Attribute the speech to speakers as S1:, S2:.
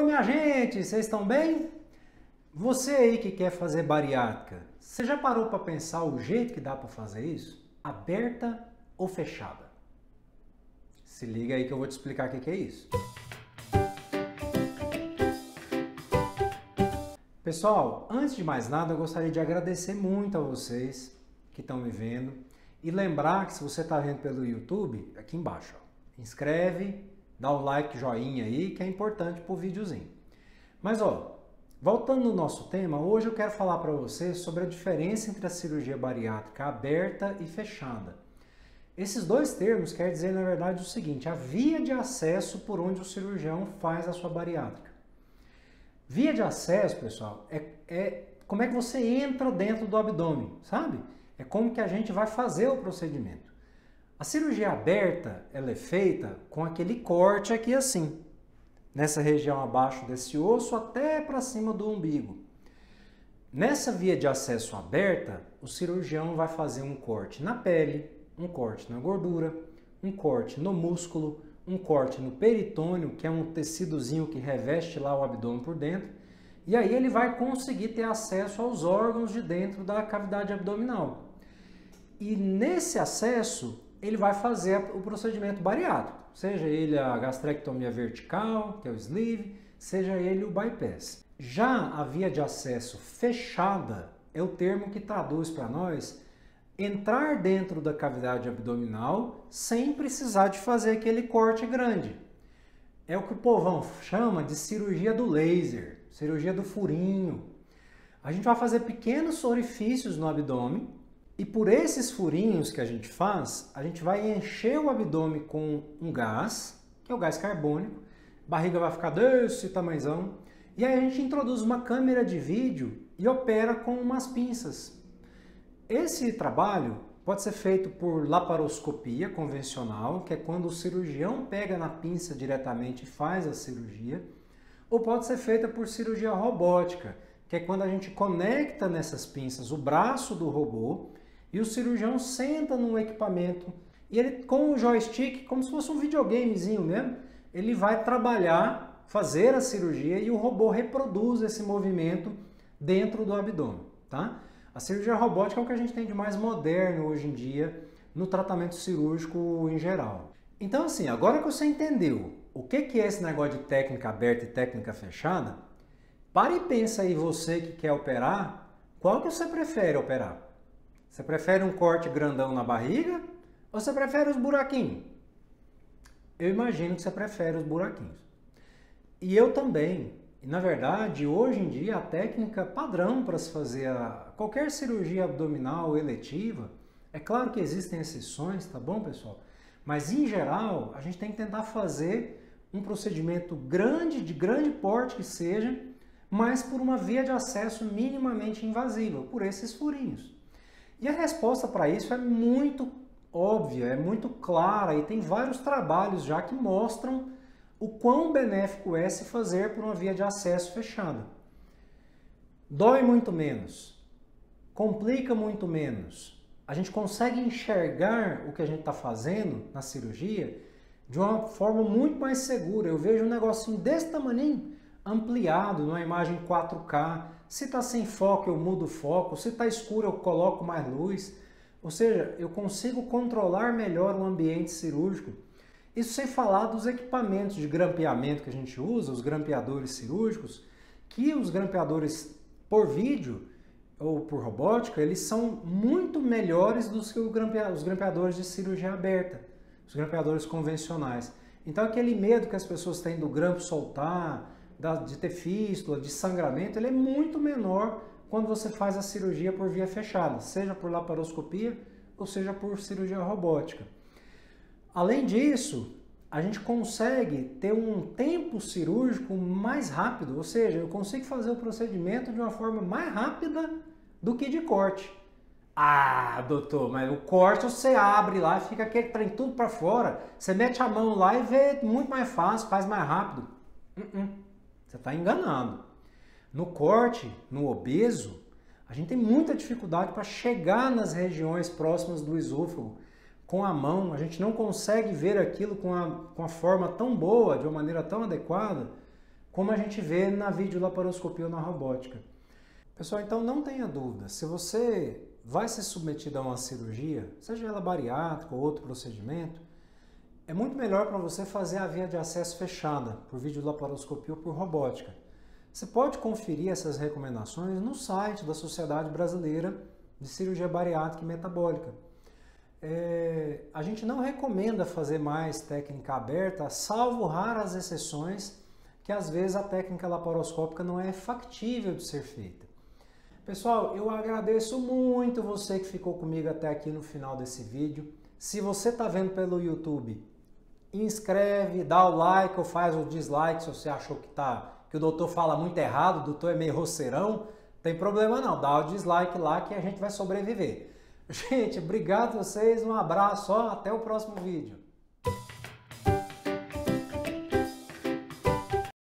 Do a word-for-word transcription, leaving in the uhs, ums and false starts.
S1: Oi, minha gente, vocês estão bem? Você aí que quer fazer bariátrica, você já parou para pensar o jeito que dá para fazer isso? Aberta ou fechada? Se liga aí que eu vou te explicar o que é isso. Pessoal, antes de mais nada, eu gostaria de agradecer muito a vocês que estão me vendo e lembrar que se você está vendo pelo YouTube, aqui embaixo, ó, inscreve, dá o like, joinha aí, que é importante para o videozinho. Mas ó, voltando no nosso tema, hoje eu quero falar para vocês sobre a diferença entre a cirurgia bariátrica aberta e fechada. Esses dois termos querem dizer, na verdade, o seguinte: a via de acesso por onde o cirurgião faz a sua bariátrica. Via de acesso, pessoal, é, é como é que você entra dentro do abdômen, sabe? É como que a gente vai fazer o procedimento. A cirurgia aberta, ela é feita com aquele corte aqui assim, nessa região abaixo desse osso até para cima do umbigo. Nessa via de acesso aberta, o cirurgião vai fazer um corte na pele, um corte na gordura, um corte no músculo, um corte no peritônio, que é um tecidozinho que reveste lá o abdômen por dentro, e aí ele vai conseguir ter acesso aos órgãos de dentro da cavidade abdominal. E nesse acesso, ele vai fazer o procedimento bariátrico, seja ele a gastrectomia vertical, que é o sleeve, seja ele o bypass. Já a via de acesso fechada é o termo que traduz para nós entrar dentro da cavidade abdominal sem precisar de fazer aquele corte grande. É o que o povão chama de cirurgia do laser, cirurgia do furinho. A gente vai fazer pequenos orifícios no abdômen e por esses furinhos que a gente faz, a gente vai encher o abdômen com um gás, que é o gás carbônico, a barriga vai ficar desse tamanhozão, e aí a gente introduz uma câmera de vídeo e opera com umas pinças. Esse trabalho pode ser feito por laparoscopia convencional, que é quando o cirurgião pega na pinça diretamente e faz a cirurgia, ou pode ser feita por cirurgia robótica, que é quando a gente conecta nessas pinças o braço do robô e o cirurgião senta num equipamento e ele, com o joystick, como se fosse um videogamezinho mesmo, ele vai trabalhar, fazer a cirurgia e o robô reproduz esse movimento dentro do abdômen, tá? A cirurgia robótica é o que a gente tem de mais moderno hoje em dia no tratamento cirúrgico em geral. Então assim, agora que você entendeu o que é esse negócio de técnica aberta e técnica fechada, pare e pensa aí você que quer operar, qual que você prefere operar? Você prefere um corte grandão na barriga ou você prefere os buraquinhos? Eu imagino que você prefere os buraquinhos. E eu também. E, na verdade, hoje em dia, a técnica padrão para se fazer a qualquer cirurgia abdominal eletiva, é claro que existem exceções, tá bom, pessoal? Mas, em geral, a gente tem que tentar fazer um procedimento grande, de grande porte que seja, mas por uma via de acesso minimamente invasiva, por esses furinhos. E a resposta para isso é muito óbvia, é muito clara, e tem vários trabalhos já que mostram o quão benéfico é se fazer por uma via de acesso fechada. Dói muito menos, complica muito menos, a gente consegue enxergar o que a gente está fazendo na cirurgia de uma forma muito mais segura. Eu vejo um negocinho desse tamanho ampliado numa imagem quatro K, se está sem foco eu mudo o foco, se está escuro eu coloco mais luz, ou seja, eu consigo controlar melhor o ambiente cirúrgico. Isso sem falar dos equipamentos de grampeamento que a gente usa, os grampeadores cirúrgicos, que os grampeadores por vídeo ou por robótica, eles são muito melhores do que os grampeadores de cirurgia aberta, os grampeadores convencionais. Então aquele medo que as pessoas têm do grampo soltar, de ter fístula, de sangramento, ele é muito menor quando você faz a cirurgia por via fechada, seja por laparoscopia ou seja por cirurgia robótica. Além disso, a gente consegue ter um tempo cirúrgico mais rápido, ou seja, eu consigo fazer o procedimento de uma forma mais rápida do que de corte. Ah, doutor, mas o corte você abre lá, fica aquele trem tudo para fora, você mete a mão lá e vê muito mais fácil, faz mais rápido. Uh -uh, você está enganado. No corte, no obeso, a gente tem muita dificuldade para chegar nas regiões próximas do esôfago. Com a mão, a gente não consegue ver aquilo com a, com a forma tão boa, de uma maneira tão adequada, como a gente vê na videolaparoscopia ou na robótica. Pessoal, então não tenha dúvida, se você vai ser submetido a uma cirurgia, seja ela bariátrica ou outro procedimento, é muito melhor para você fazer a via de acesso fechada, por videolaparoscopia ou por robótica. Você pode conferir essas recomendações no site da Sociedade Brasileira de Cirurgia Bariátrica e Metabólica. É, a gente não recomenda fazer mais técnica aberta, salvo raras exceções, que às vezes a técnica laparoscópica não é factível de ser feita. Pessoal, eu agradeço muito você que ficou comigo até aqui no final desse vídeo. Se você está vendo pelo YouTube, inscreve, dá o like ou faz o dislike se você achou que, tá, que o doutor fala muito errado, o doutor é meio roceirão. Não tem problema não, dá o dislike lá que a gente vai sobreviver. Gente, obrigado a vocês, um abraço, ó, até o próximo vídeo.